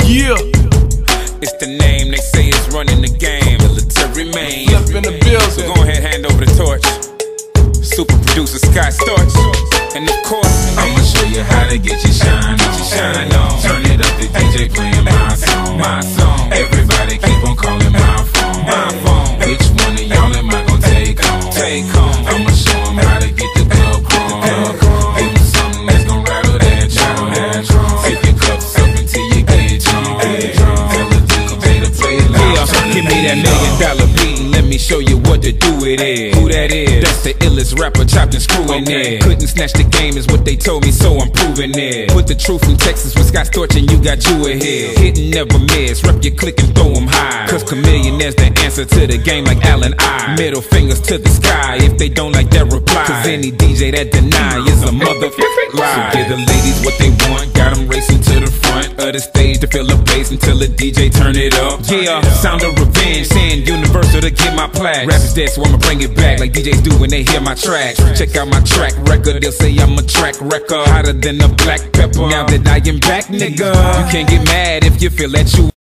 Yeah. It's the name they say is running the game. Military man. Flip in the building. So go ahead, hand over the torch. Super producer Scott Storch. And of course, I'ma show you how to get your shine on. Shine on. Turn it up, the DJ playing my song. My song. Everybody keep on calling my phone. My phone. Which one of y'all am I gonna take home? Take home. I'ma show 'em how to get the club chrome. Give 'em something that's gonna rattle that drum. Tip your cups up until you get drunk. Tell the DJ to play it loud. Yeah, give me that $1 million beat and let me show you what to do with it. Who that is? That's the illest rapper chopped and screwing it. Couldn't snatch the game is what they told me, so I'm proving it. Put the truth from Texas with Scott Storch and you got you ahead. Hit and never miss, rep your click and throw them high. Cause Chameleonaire's the answer to the game like Allen I. Middle fingers to the sky if they don't like that reply. Cause any DJ that deny is a motherfucking lie. So give the ladies what they want, got them racing to the front of the stage to fill the bass until the DJ turn it up. Yeah, sound of revenge, saying Universal to get my plaque. Rap is dead, so I'ma bring it back like DJs do when they hear my tracks. Check out my track record, they'll say I'm a track record, hotter than a black pepper. Now that I am back, nigga, you can't get mad if you feel that you